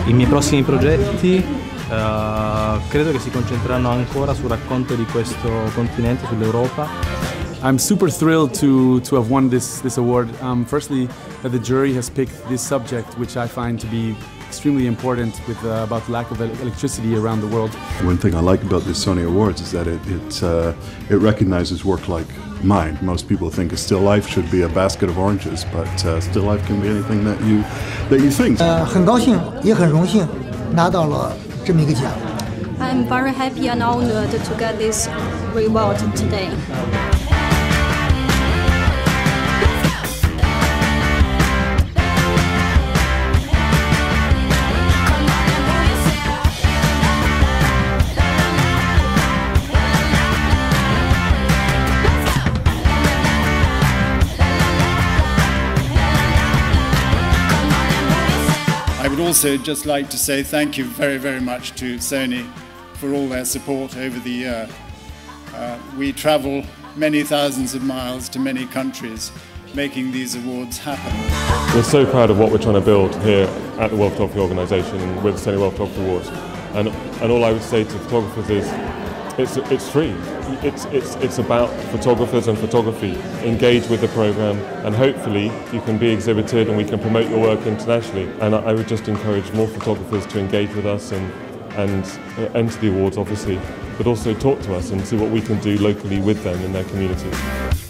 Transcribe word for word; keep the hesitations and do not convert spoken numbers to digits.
I miei prossimi progetti uh, credo che si concentreranno ancora sul racconto di questo continente, sull'Europa. I'm super thrilled to, to have won this, this award. Um, firstly, that the jury has picked this subject, which I find to be extremely important with, uh, about the lack of electricity around the world. One thing I like about the Sony Awards is that it, it, uh, it recognizes work like mine. Most people think a still life should be a basket of oranges, but uh, still life can be anything that you, that you think. 呃，很高兴，也很荣幸拿到了这么一个奖。 I'm very happy and honored to get this reward today. I would also just like to say thank you very, very much to Sony for all their support over the year. Uh, we travel many thousands of miles to many countries making these awards happen. We're so proud of what we're trying to build here at the World Photography Organisation with the Sony World Photography Awards. And, and all I would say to photographers is it's, it's free. It's, it's, it's about photographers and photography. Engage with the programme and hopefully you can be exhibited and we can promote your work internationally. And I would just encourage more photographers to engage with us and, and enter the awards obviously, but also talk to us and see what we can do locally with them in their communities.